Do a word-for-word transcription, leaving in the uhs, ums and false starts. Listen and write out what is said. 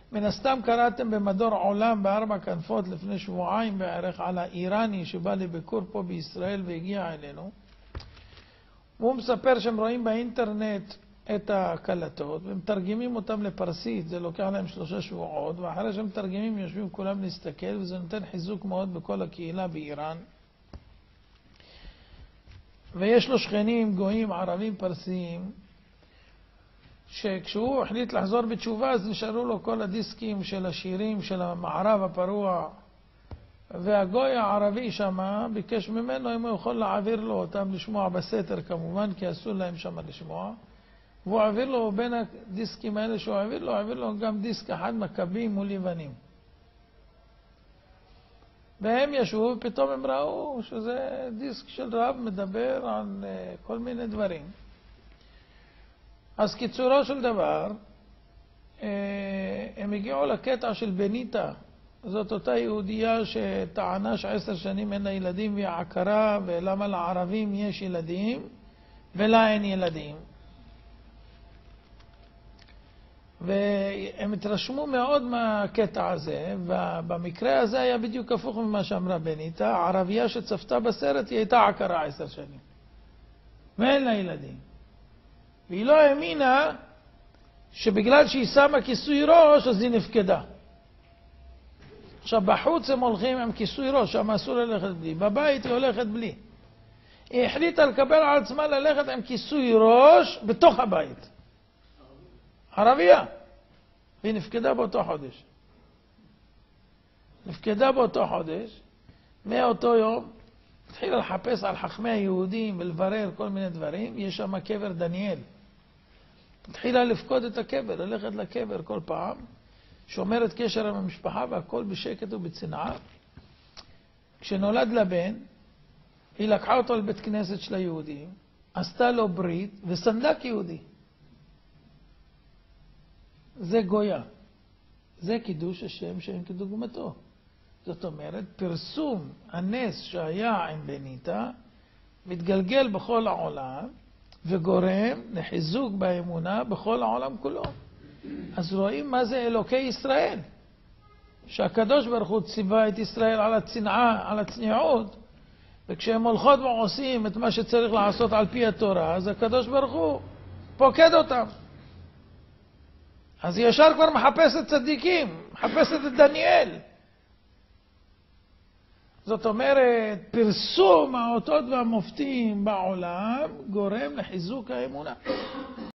מן הסתם קראתם במדור עולם בארבע כנפות לפני שבועיים בערך על האיראני שבא לביקור פה בישראל והגיע אלינו. והוא מספר שהם רואים באינטרנט את הקלטות ומתרגמים אותם לפרסית, זה לוקח להם שלושה שבועות, ואחרי שהם מתרגמים יושבים כולם להסתכל, וזה נותן חיזוק מאוד בכל הקהילה באיראן. ויש לו שכנים גויים ערבים פרסיים, שכשהוא החליט לחזור בתשובה אז נשארו לו כל הדיסקים של השירים של המערב הפרוע, והגוי הערבי שמה ביקש ממנו אם הוא יכול להעביר לו אותם לשמוע בסתר כמובן, כי אסור להם שמה לשמוע. והוא העביר לו בין הדיסקים האלה שהוא העביר לו, העביר לו גם דיסק אחד מכבים מול יוונים. והם ישבו ופתאום הם ראו שזה דיסק של רב מדבר על כל מיני דברים. אז קיצורו של דבר, הם הגיעו לקטע של בניטה. זאת אותה יהודייה שטענה שעשר שנים אין לה ילדים והיא עקרה, ולמה לערבים יש ילדים ולה אין ילדים. והם התרשמו מאוד מהקטע הזה, ובמקרה הזה היה בדיוק הפוך ממה שאמרה בניטה. הערבייה שצפתה בסרט היא הייתה עקרה עשר שנים ואין לה ילדים, והיא לא האמינה שבגלל שהיא שמה כיסוי ראש אז היא נפקדה. עכשיו בחוץ הם הולכים עם כיסוי ראש, שם אסור ללכת בלי, בבית היא הולכת בלי. היא החליטה לקבל על עצמה ללכת עם כיסוי ראש בתוך הבית. ערבייה. והיא נפקדה באותו חודש. נפקדה באותו חודש, מאותו יום התחילה לחפש על חכמי היהודים ולברר כל מיני דברים. יש שם קבר דניאל. התחילה לפקוד את הקבר, ללכת לקבר כל פעם, שומרת קשר עם המשפחה והכל בשקט ובצנעה. כשנולד לבן, היא לקחה אותו לבית כנסת של היהודים, עשתה לו ברית וסנדק יהודי. זה גויה. זה קידוש השם שאין כדוגמתו. זאת אומרת, פרסום הנס שהיה עם בניטה מתגלגל בכל העולם וגורם לחיזוק באמונה בכל העולם כולו. אז רואים מה זה אלוקי ישראל. שהקדוש ברוך הוא ציווה את ישראל על הצנעה, על הצניעות, וכשהם הולכות ועושים את מה שצריך לעשות על פי התורה, אז הקדוש ברוך הוא פוקד אותם. אז היא ישר כבר מחפשת צדיקים, מחפשת את דניאל. זאת אומרת, פרסום האותות והמופתים בעולם גורם לחיזוק האמונה.